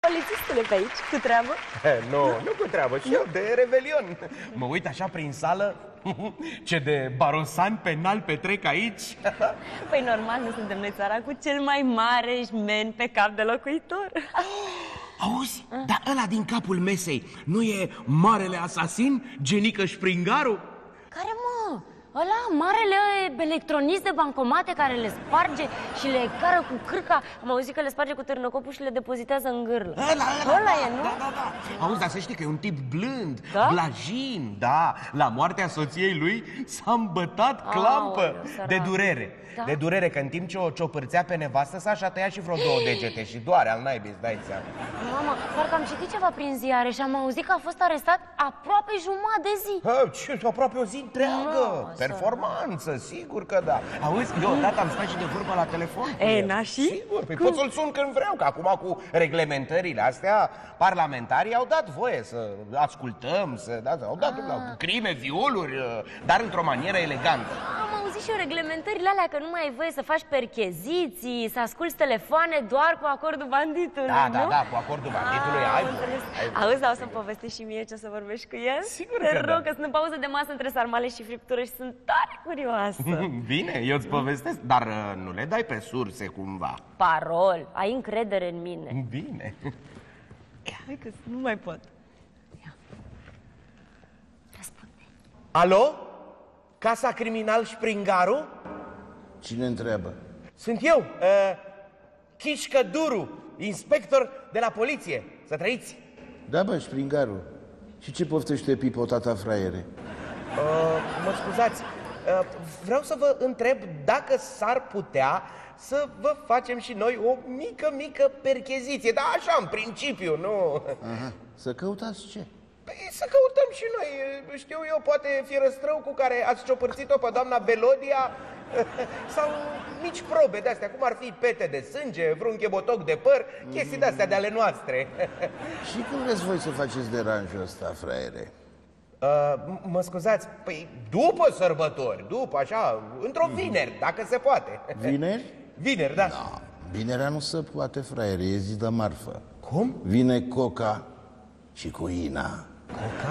Polițistule pe aici, cu treabă? Nu cu treabă, și eu de revelion. Mă uit așa prin sală, ce de barosani penal petrec aici. Păi normal, nu suntem noi țara cu cel mai mare șmen pe cap de locuitor. Auzi, dar ăla din capul mesei nu e marele asasin, Genică Springaru? Care, mă? Ăla, marele electronist de bancomate care le sparge și le cară cu cârca. Am auzit că le sparge cu târnăcopul și le depozitează în gârlă. Ăla e, nu? Da. Auzi, dar să știi că e un tip blând, da? blajin, da. La moartea soției lui s-a îmbătat clampă de durere. Da? De durere, că în timp ce o ciopârțea pe nevastă sa și-a tăiat și vreo 2 degete și doare al naibii, îți dai seama. Mamă, parcă am citit ceva prin ziare și am auzit că a fost arestat aproape jumătate de zi. Ce, aproape o zi întreagă. Performanță, sigur că da. Auzi, eu odată am stat și de vorbă la telefon. Nași? Sigur, păi pot să-l sun când vreau, că acum cu reglementările astea, parlamentarii au dat voie să ascultăm, au dat la crime, violuri, dar într-o manieră elegantă. Am auzit și eu reglementările alea că nu mai ai voie să faci percheziții, să asculți telefoane doar cu acordul banditului, nu? Da, cu acordul banditului ai. Auzi, dar o să-mi povestești și mie ce o să vorbești cu el? Sigur că da. Că sunt în pauză de masă între sarmale și friptură și sunt tare curioasă. Bine, eu îți povestesc, dar nu le dai pe surse cumva. Parol, ai încredere în mine. Bine. Hai că nu mai pot. Ia. Răspunde. Alo? Casa Criminal Springaru? Cine întreabă? Sunt eu, Chișcă Duru, inspector de la poliție. Să trăiți. Da, bă, Springaru. Și ce poftește pipotata fraiere? Mă scuzați, vreau să vă întreb dacă s-ar putea să vă facem și noi o mică percheziție. Da, așa, în principiu, nu? Aha. Să căutați ce? Păi să căutăm și noi, știu eu, poate fi răstrău cu care ați ciopărțit-o pe doamna Belodia sau mici probe de-astea, cum ar fi pete de sânge, vreun chebotoc de păr, chestii de-astea de ale noastre. Și când vreți voi să faceți deranjul ăsta, fraiere? Mă scuzați, păi după sărbători, după așa, într-o vineri, dacă se poate. Vineri? Vineri, da. No, vinerea nu se poate, fraiere, e zi de marfă. Cum? Vine Coca și cu Ina. Coca?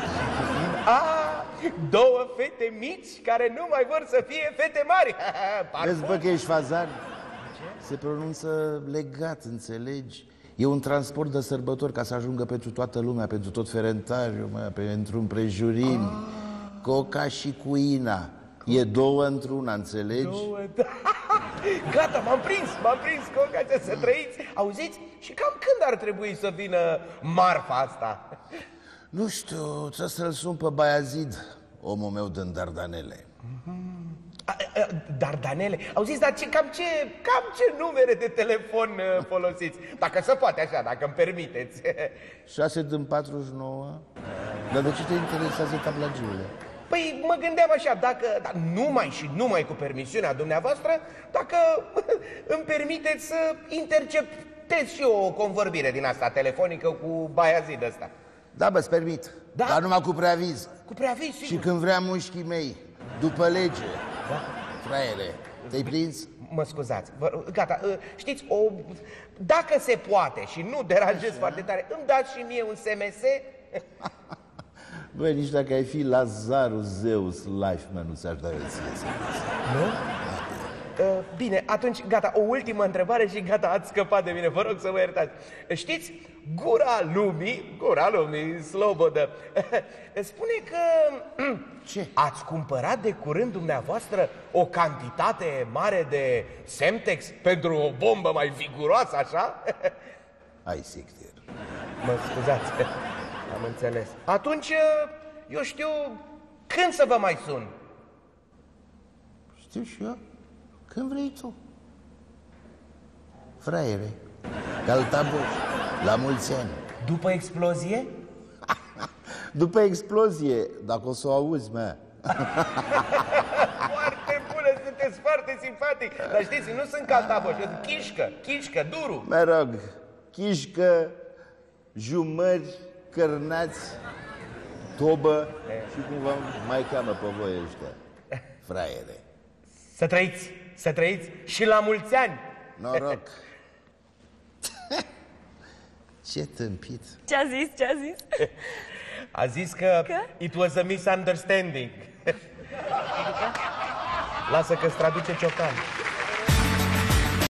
Două fete mici care nu mai vor să fie fete mari. Vezi, bă, că ești fazan? Se pronunță legat, înțelegi? E un transport de sărbători ca să ajungă pentru toată lumea, pentru tot Ferentariu, pentru împrejurimi. Coca și cu Ina. E 2 într-una, înțelegi? 2, da. Gata, m-am prins, Coca, să trăiți. Auziți? Și cam când ar trebui să vină marfa asta? Nu știu, trebuie să-l sun pe Baiazid, omul meu din Dardanele. Dardanele? Auziți, dar cam ce numere de telefon folosiți? Dacă se poate așa, dacă îmi permiteți. 6 din 49? Dar de ce te interesează tablagiule? Păi mă gândeam așa, dacă numai cu permisiunea dumneavoastră, dacă îmi permiteți să interceptez și eu o convorbire din asta telefonică cu Baiazid ăsta. Da, bă, îți permit, da? Dar numai cu preaviz. Cu preaviz, sigur. Și când vrea mușchii mei, după lege. Da. Fraiere, te-ai prins? Mă scuzați, gata, știți, dacă se poate și nu deranjez foarte tare, îmi dați și mie un SMS? Băi, nici dacă ai fi Lazarul Zeus Lifeman, nu ți-aș da eu SMS. Nu? Bine, atunci, gata, o ultimă întrebare și gata, ați scăpat de mine, vă rog să mă iertați. Știți, gura lumii, slobodă, spune că ce? Ați cumpărat de curând dumneavoastră o cantitate mare de Semtex pentru o bombă mai viguroasă, așa? Ai sectir. Mă scuzați, am înțeles. Atunci, eu știu, când să vă mai sun? Știu și eu. Când vrei tu. Fraiere, Caltaboș, la mulți ani. După explozie? După explozie, dacă o să o auzi, mea. Foarte bună, sunteți foarte simpatic. Dar știți, nu sunt Caltaboș, sunt Chișcă, Duru. Mă rog, Chișcă, jumări, cărnați, tobă și cumva mai cheamă pe voi ăștia. Fraiere. Să trăiți și la mulți ani. Noroc. Ce tâmpit. Ce-a zis? Ce-a zis? A zis că it was a misunderstanding. Lasă că-ți traduce Ciocan.